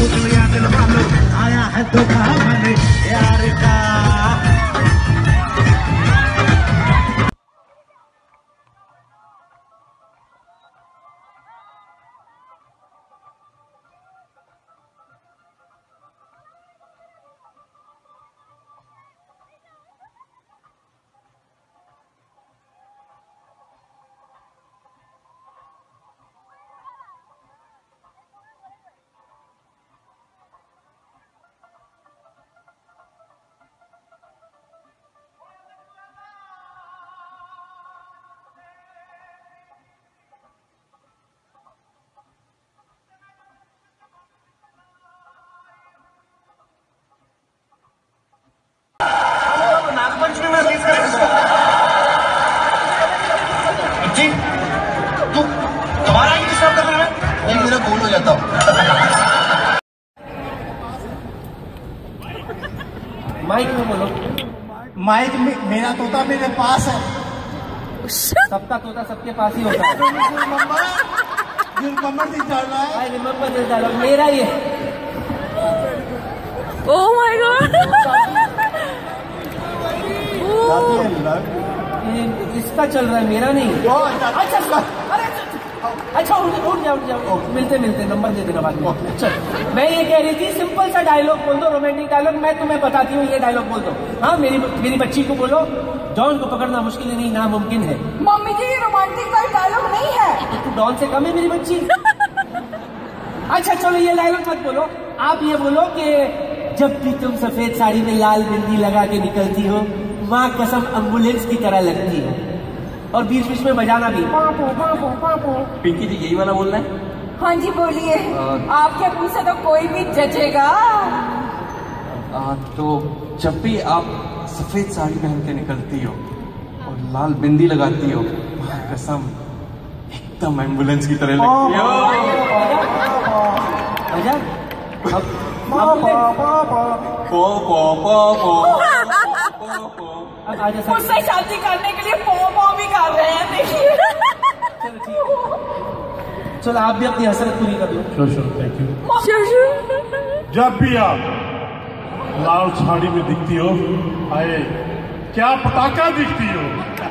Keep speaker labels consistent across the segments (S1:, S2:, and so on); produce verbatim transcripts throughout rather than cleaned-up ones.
S1: दुनिया दिल वालों आया है धोखा मैंने यार का। नागपंचमी में रिलीज करेंगे जी। तू तुम्हारा ही डिस्टर्ब कर रहा है, नहीं मेरा बोल हो जाता हूँ।
S2: माइक में बोलो।
S1: माइक में मेरा तोता मेरे पास है।
S2: सबका तोता सबके पास ही होता है।
S1: Remember this dialogue.
S2: I remember this dialogue मेरा ही है।
S3: Oh my God.
S2: इसका चल रहा है, मेरा नहीं। अच्छा अरे अच्छा उठ उठ जाओ उठ जाओ, मिलते मिलते नंबर दे देना बाद में। चल मैं ये कह रही थी, सिंपल सा डायलॉग बोल दो, रोमांटिक डायलॉग। मैं तुम्हें बताती हूँ, ये डायलॉग बोल दो। हाँ मेरी मेरी बच्ची को बोलो, डॉन को पकड़ना मुश्किल नहीं नामुमकिन है।
S3: मम्मी जी ये रोमांटिक डायलॉग नहीं है।
S2: तू डॉन से कम है मेरी बच्ची। अच्छा चलो ये डायलॉग मत बोलो, आप ये बोलो कि जब भी तुम सफेद साड़ी में लाल बिंदी लगा के निकलती हो, वहाँ कसम एम्बुलेंस की तरह लगती है। और बीच बीच में बजाना भी।
S4: पिंकी जी यही वाला बोलना है?
S3: हाँ जी बोलिए। आपके मुंह से तो कोई भी जचेगा।
S4: आ, तो जब भी आप सफेद साड़ी पहन के निकलती हो और लाल बिंदी लगाती हो, वहाँ कसम एकदम एम्बुलेंस की तरह लगती हो।
S3: मुझसे शादी करने के लिए पो पो भी कर रहे हैं, देखिए।
S2: चलो ठीक है, चलो आप भी अपनी हसरत पूरी कर लो।
S1: Sure sure thank you. जब भी आप लाल साड़ी में दिखती हो, आए क्या पटाखा दिखती हो।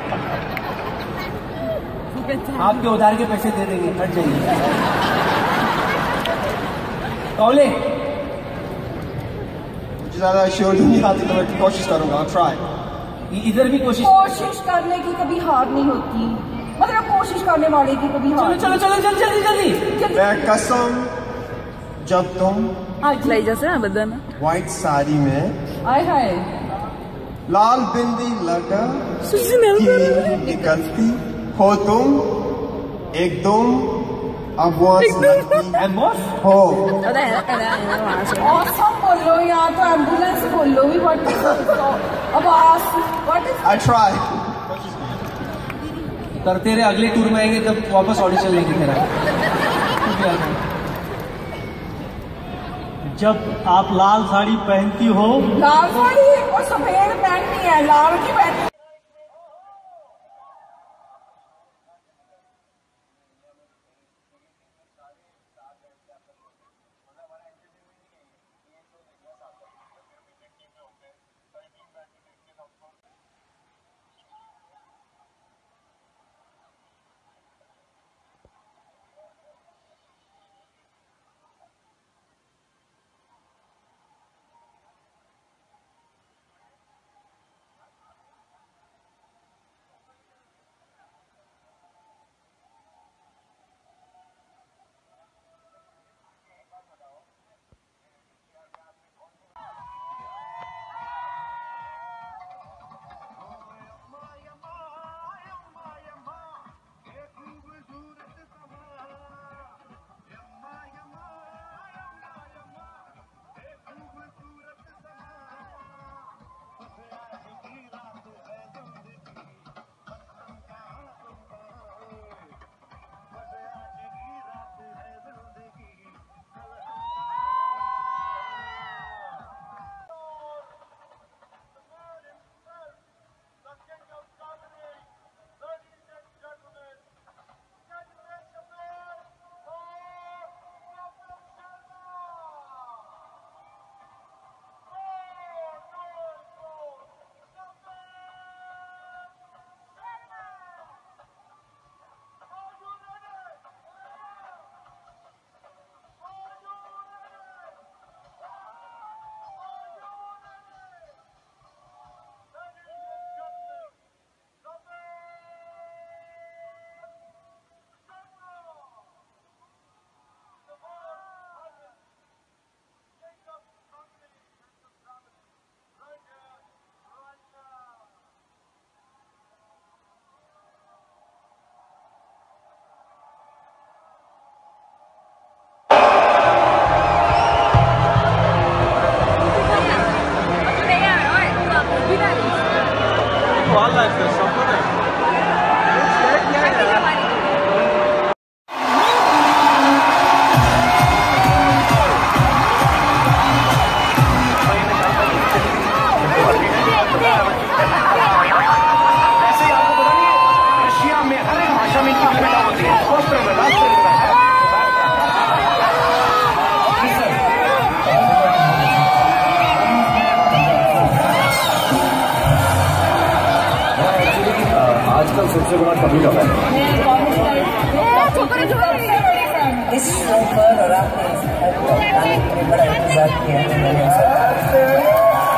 S2: आपके उधार के पैसे दे देंगे, हट जाइए। कौले
S5: ज्यादा श्योर नहीं आती तो मैं कोशिश करूंगा। ट्राई।
S2: इधर भी कोशिश
S3: कोशिश करने की कभी हार नहीं होती, मतलब कोशिश करने वाले की कभी हार।
S2: चलो चलो चलो जल्दी जल्दी जल्दी।
S5: मैं कसम जब तुम
S3: लई जैसे ना बदन
S5: व्हाइट साड़ी में
S3: आय हाय
S5: लाल बिंदी लगा के निकलती हो, तुम एकदम अबॉस लगती हो।
S3: ऑसम बोलो या तो एम्बुलेंस बोलो भी। व्हाट अब व्हाट इज
S5: आई ट्राई।
S2: करते रहे, अगले टूर में आएंगे तब वापस ऑडिशन लेंगे तेरा।
S1: जब आप लाल साड़ी पहनती हो,
S3: लाल साड़ी और सफेद पहननी है, लाल की पहननी।
S5: से बड़ा कभी का है।
S6: इस शो पर और आपने इस बड़ा इंतजार किया।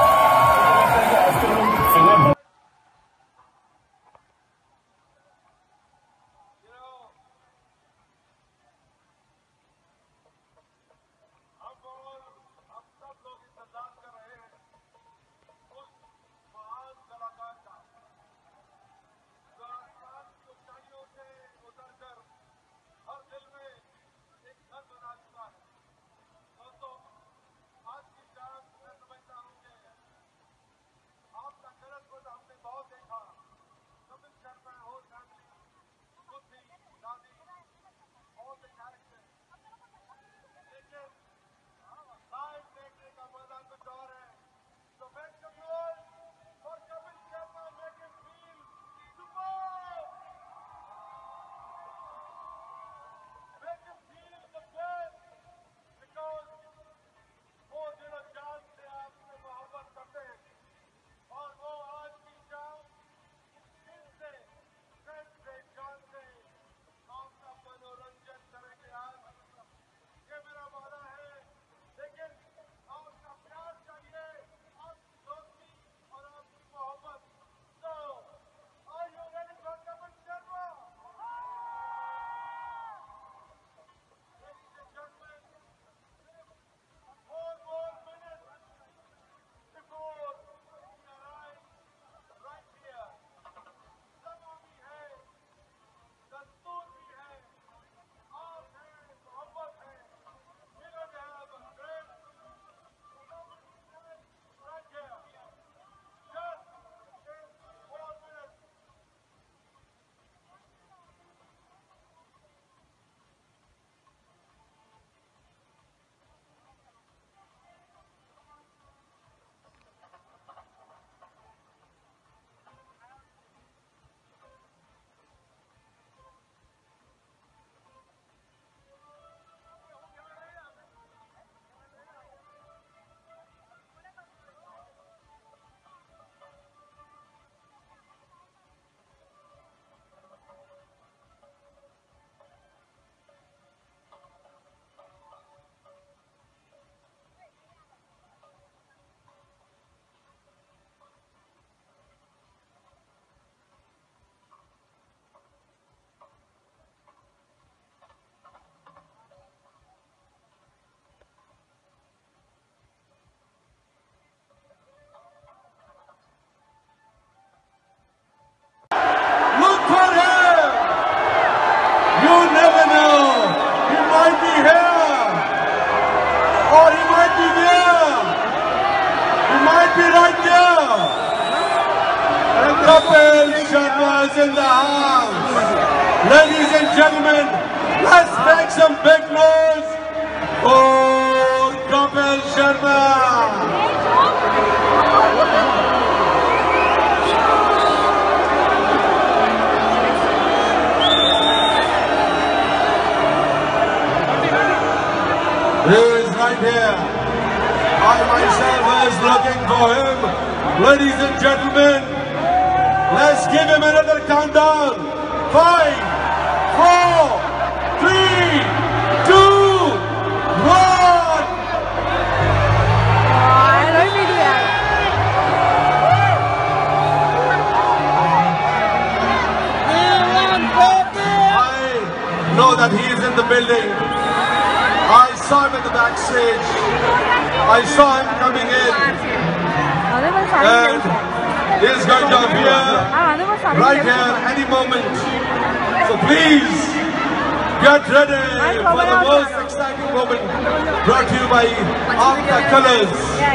S1: Kapil Sharma is in the house. Ladies and gentlemen, let's make some big noise for Kapil Sharma. He is right here. I myself is looking for him. Ladies and gentlemen, let's give him another countdown. Five, four, three, two, one. I know that he is in the building. I saw him at the backstage. I saw him coming in. And he's going to appear right here any moment. So please get ready for the most exciting moment brought to you by Aapka Colors.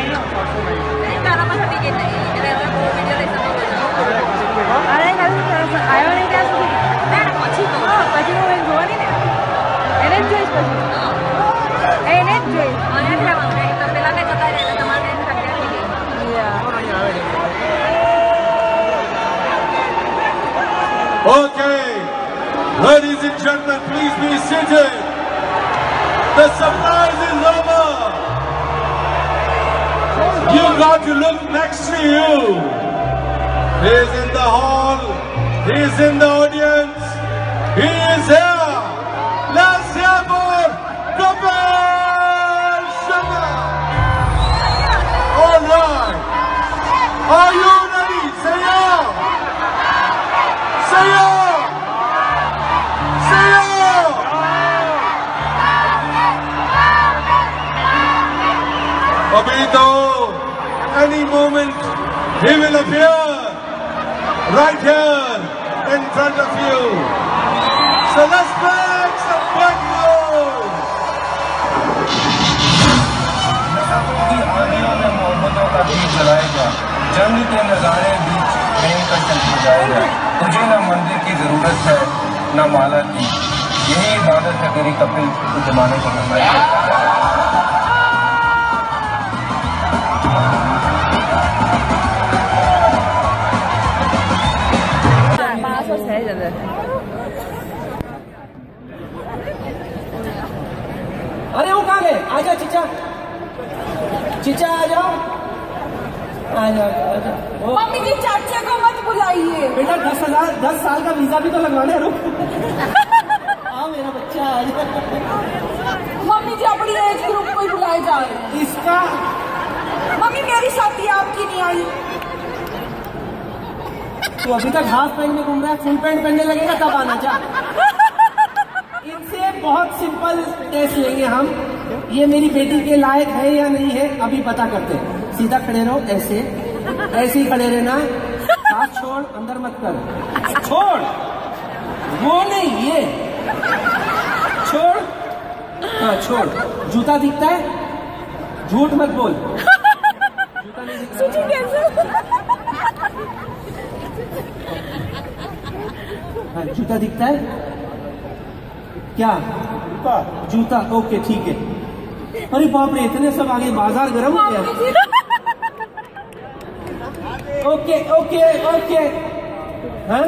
S1: Okay, ladies and gentlemen, please be seated. The surprise is over. You got to look next to you. He's in the hall. He's in the audience. He is here. Let's hear for Kapil Sharma. All right. Are you ready? Say yeah. Say yeah. Say yeah. Abhi to any moment he will appear right here in front of you. So let's make some big noise.
S7: की आंधियों में मोहब्बतों का दीप जलाएगा, जंग के नजारे बीच प्रेम का चमक जाएगा। तुझे ना मंदिर की जरूरत है ना माला की, यही इबादत है तेरी कपिल को जमाने को बनाएगा।
S2: अरे वो कहाँ गए? आजा चिचा, चिचा आ जाओ, आ जाओ, आ जाओ।
S3: मम्मी जी चाचा को मत बुलाइए।
S2: बेटा दस हजार दस साल का वीजा भी तो लगवाना है। रुक आओ मेरा बच्चा आ जाओ।
S3: मम्मी जी अपनी एज ग्रुप को ही बुलाए जा रहे हैं।
S2: इसका
S3: मम्मी मेरी शादी आपकी नहीं आई।
S2: तो अभी तक हाफ पैंट में घूम रहा है, फुल पैंट पहनने लगेगा तब आना चाह। इनसे बहुत सिंपल टेस्ट लेंगे हम, ये मेरी बेटी के लायक है या नहीं है अभी पता करते हैं। सीधा खड़े रहो, ऐसे ऐसे ही खड़े रहना, हाथ छोड़, अंदर मत कर, छोड़, वो नहीं, ये छोड़, हाँ छोड़। जूता दिखता है? झूठ मत बोल, जूता नहीं दिखता। हाँ, जूता दिखता है क्या? जूता, जूता, ओके ठीक है। अरे बाप रे, इतने सब आगे, बाजार गर्म हो गया। ओके ओके ओके, हाँ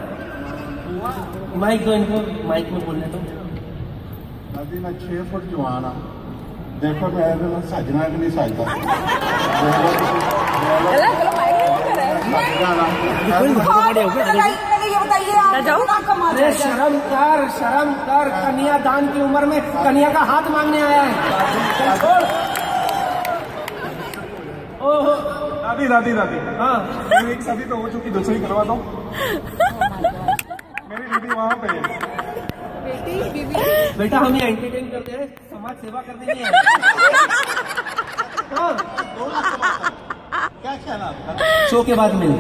S2: माइक दो इनको, माइक में बोलने दो।
S8: दादी मैं छह फुट जवान हाँ, देखो मैं सजना कि नहीं सजदा।
S2: अरे शर्म कर, शर्म कर, कन्या दान की उम्र में कन्या का हाथ मांगने आया है। ओहो
S5: दादी दादी दादी,
S2: हाँ
S5: मेरी एक शादी तो हो चुकी, दूसरी करवा दो। मेरी दीदी वहाँ पे है।
S2: बेटा हम ये एंटरटेन करते हैं, समाज सेवा करने नहीं है। हाँ
S8: क्या ख्याल आपका?
S2: शो के बाद मिल।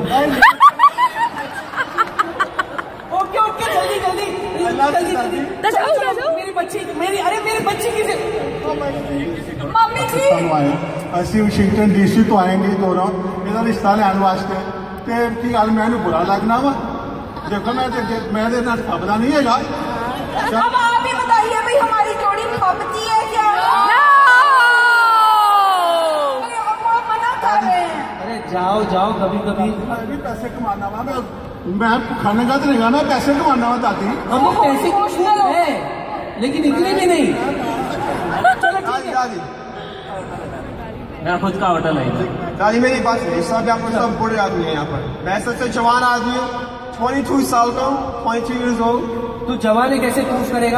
S2: ओके ओके, जल्दी जल्दी जल्दी जल्दी। मेरी बच्ची, मेरी अरे मेरी बच्ची किसे?
S3: मम्मी जी
S8: ਅਸੀਂ ਵਾਸ਼ਿੰਗਟਨ ਡੀਸੀ ਤੋਂ ਆਏ ਨਹੀਂ ਦੋਨੋਂ, ਇਹਦਾ ਰਿਸ਼ਤਾ ਲੈਣ ਵਾਸਤੇ। ਤੇ ਕੀ ਗੱਲ ਮੈਨੂੰ ਬੁਰਾ ਲੱਗਣਾ ਵਾ? देखो मैं मैं देना खबरा नहीं है यार।
S3: अब आप ही बताइए भाई हमारी जोड़ी खपती है क्या? अरे अब आप मना कर रहे हैं।
S2: अरे जाओ जाओ, कभी कभी
S8: मैं भी पैसे कमाना वा, मैं मैं खाने का तो नहीं गाना, पैसे कमाना वा दादी।
S2: हम पैसे कुछ है लेकिन इतने भी नहीं। चलो ठीक है,
S4: मैं खुद का होटल है।
S5: दादी मेरी बात सुनिए, सब यहाँ पर सब बड़े आदमी है यहाँ पर, मैं सबसे जवान आदमी हूँ, बाईस साल का हूँ, बाईस इयर्स ओल्ड।
S2: तू जवान है कैसे प्रूफ करेगा?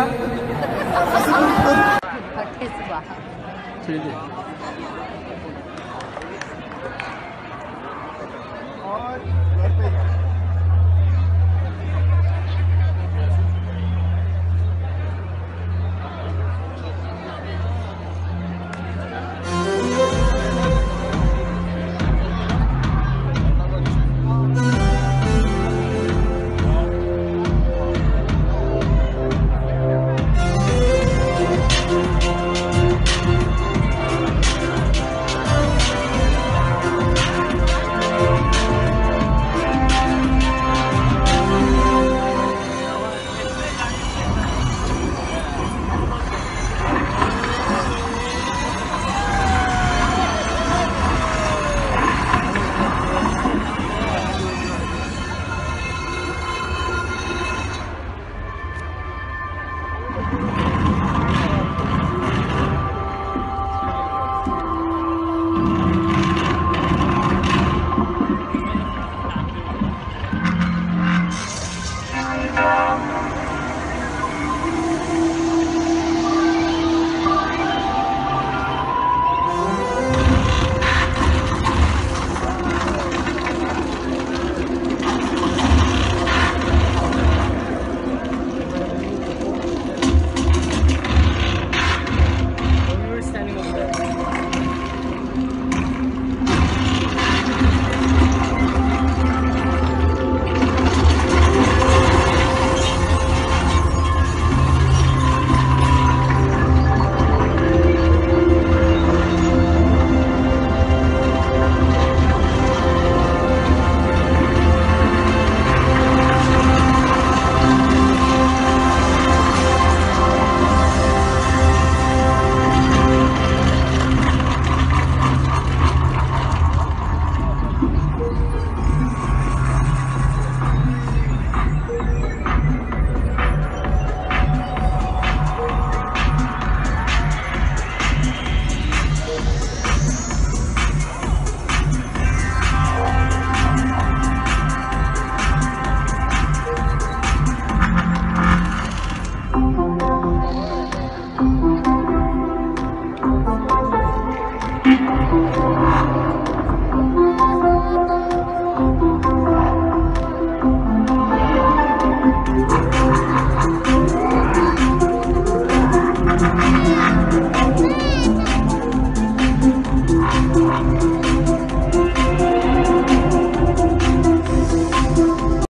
S9: है।